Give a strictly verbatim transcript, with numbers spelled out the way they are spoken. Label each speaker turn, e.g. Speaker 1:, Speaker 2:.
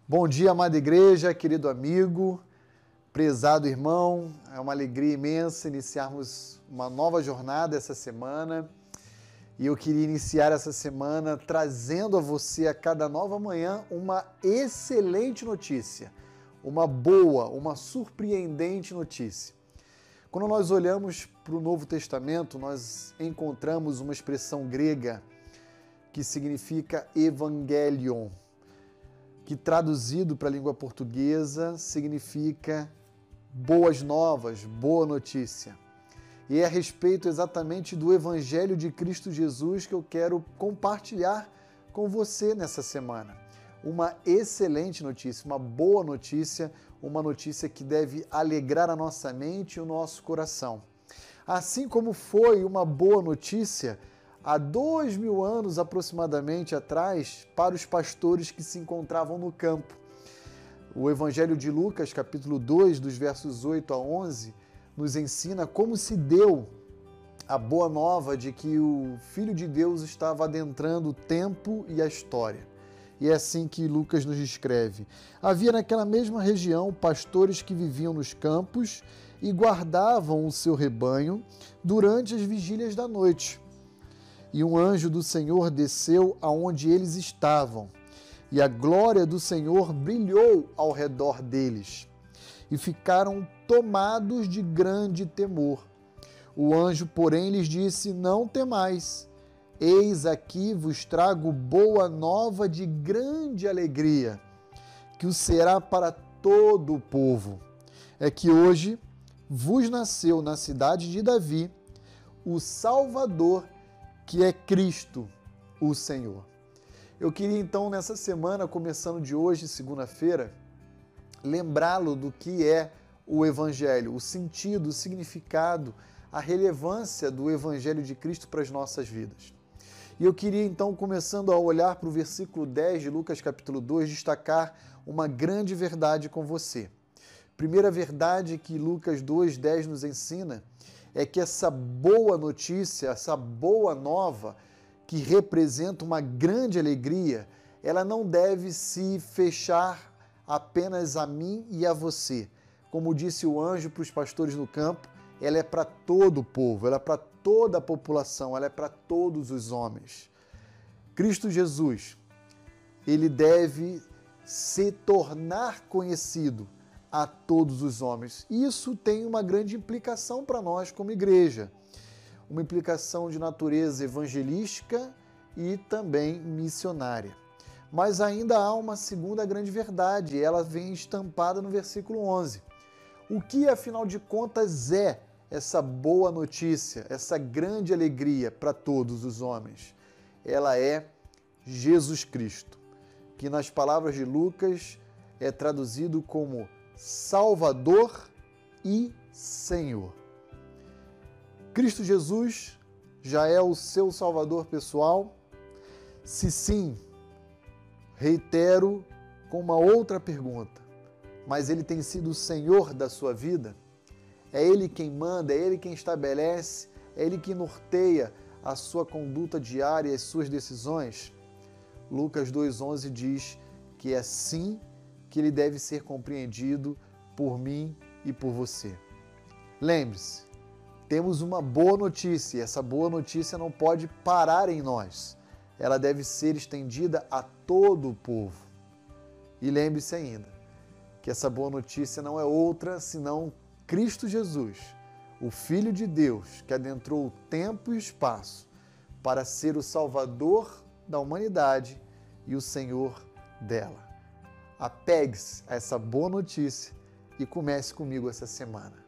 Speaker 1: Bom dia, amada igreja, querido amigo, prezado irmão. É uma alegria imensa iniciarmos uma nova jornada essa semana. E eu queria iniciar essa semana trazendo a você a cada nova manhã uma excelente notícia, uma boa, uma surpreendente notícia. Quando nós olhamos para o Novo Testamento, nós encontramos uma expressão grega que significa evangelion, que traduzido para a língua portuguesa significa boas novas, boa notícia. E é a respeito exatamente do Evangelho de Cristo Jesus que eu quero compartilhar com você nessa semana. Uma excelente notícia, uma boa notícia, uma notícia que deve alegrar a nossa mente e o nosso coração. Assim como foi uma boa notícia há dois mil anos aproximadamente atrás para os pastores que se encontravam no campo. O Evangelho de Lucas, capítulo dois, dos versos oito a onze, nos ensina como se deu a boa nova de que o Filho de Deus estava adentrando o tempo e a história. E é assim que Lucas nos descreve. Havia naquela mesma região pastores que viviam nos campos e guardavam o seu rebanho durante as vigílias da noite. E um anjo do Senhor desceu aonde eles estavam, e a glória do Senhor brilhou ao redor deles, e ficaram tomados de grande temor. O anjo, porém, lhes disse: não temais, eis aqui vos trago boa nova de grande alegria, que o será para todo o povo. É que hoje vos nasceu na cidade de Davi o Salvador, que é Cristo, o Senhor. Eu queria então, nessa semana, começando de hoje, segunda-feira, lembrá-lo do que é o Evangelho, o sentido, o significado, a relevância do Evangelho de Cristo para as nossas vidas. E eu queria então, começando a olhar para o versículo dez de Lucas capítulo dois, destacar uma grande verdade com você. Primeira verdade que Lucas dois, dez nos ensina é que essa boa notícia, essa boa nova, que representa uma grande alegria, ela não deve se fechar apenas a mim e a você. Como disse o anjo para os pastores no campo, ela é para todo o povo, ela é para toda a população, ela é para todos os homens. Cristo Jesus, ele deve se tornar conhecido a todos os homens. Isso tem uma grande implicação para nós como igreja, uma implicação de natureza evangelística e também missionária. Mas ainda há uma segunda grande verdade, ela vem estampada no versículo onze. O que, afinal de contas, é essa boa notícia, essa grande alegria para todos os homens? Ela é Jesus Cristo, que nas palavras de Lucas é traduzido como Salvador e Senhor. Cristo Jesus já é o seu Salvador pessoal? Se sim, reitero com uma outra pergunta. Mas ele tem sido o Senhor da sua vida? É ele quem manda, é ele quem estabelece, é ele quem norteia a sua conduta diária e as suas decisões? Lucas dois, onze diz que é assim que ele deve ser compreendido por mim e por você. Lembre-se, temos uma boa notícia e essa boa notícia não pode parar em nós. Ela deve ser estendida a todo o povo. E lembre-se ainda que essa boa notícia não é outra senão Cristo Jesus, o Filho de Deus, que adentrou o tempo e o espaço para ser o Salvador da humanidade e o Senhor dela. Apegue-se a essa boa notícia e comece comigo essa semana.